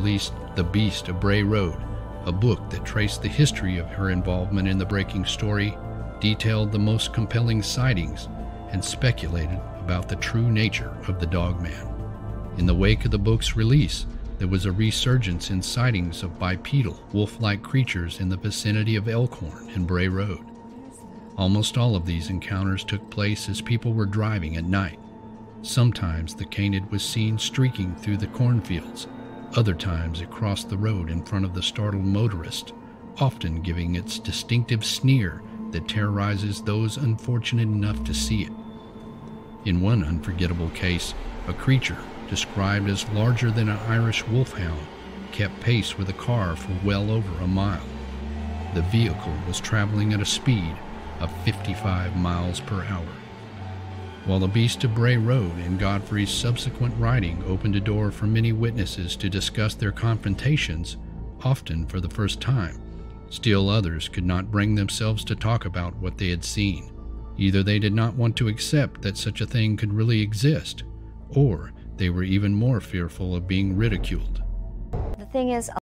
released The Beast of Bray Road, a book that traced the history of her involvement in the breaking story, detailed the most compelling sightings, and speculated about the true nature of the Dogman. In the wake of the book's release, there was a resurgence in sightings of bipedal, wolf-like creatures in the vicinity of Elkhorn and Bray Road. Almost all of these encounters took place as people were driving at night. Sometimes the canid was seen streaking through the cornfields. Other times it crossed the road in front of the startled motorist, often giving its distinctive sneer that terrorizes those unfortunate enough to see it. In one unforgettable case, a creature, described as larger than an Irish wolfhound, kept pace with a car for well over a mile. The vehicle was traveling at a speed of 55 miles per hour. While The Beast of Bray Road and Godfrey's subsequent writing opened a door for many witnesses to discuss their confrontations, often for the first time, still others could not bring themselves to talk about what they had seen. Either they did not want to accept that such a thing could really exist, or they were even more fearful of being ridiculed. The thing is,